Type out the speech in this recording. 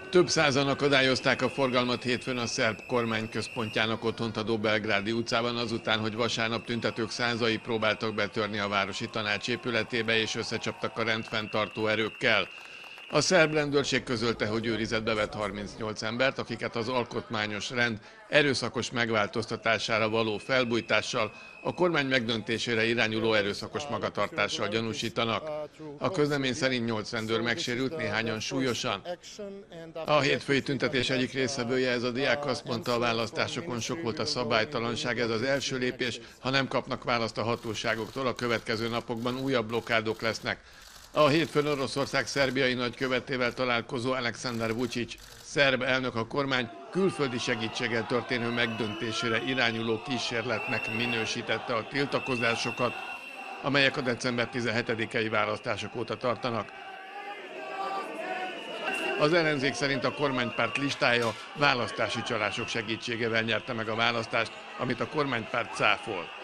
Több százan akadályozták a forgalmat hétfőn a szerb kormány központjának otthont adó Belgrádi utcában azután, hogy vasárnap tüntetők százai próbáltak betörni a városi tanács épületébe és összecsaptak a rendfenntartó erőkkel. A szerb rendőrség közölte, hogy őrizetbe vett 38 embert, akiket az alkotmányos rend erőszakos megváltoztatására való felbujtással, a kormány megdöntésére irányuló erőszakos magatartással gyanúsítanak. A közlemény szerint 8 rendőr megsérült, néhányan súlyosan. A hétfői tüntetés egyik résztvevője, ez a diák azt mondta, a választásokon sok volt a szabálytalanság, ez az első lépés, ha nem kapnak választ a hatóságoktól, a következő napokban újabb blokkádok lesznek. A hétfőn Oroszország szerbiai nagykövetével találkozó Aleksandar Vučić szerb elnök a kormány külföldi segítséggel történő megdöntésére irányuló kísérletnek minősítette a tiltakozásokat, amelyek a december 17-i választások óta tartanak. Az ellenzék szerint a kormánypárt listája választási csalások segítségével nyerte meg a választást, amit a kormánypárt cáfol.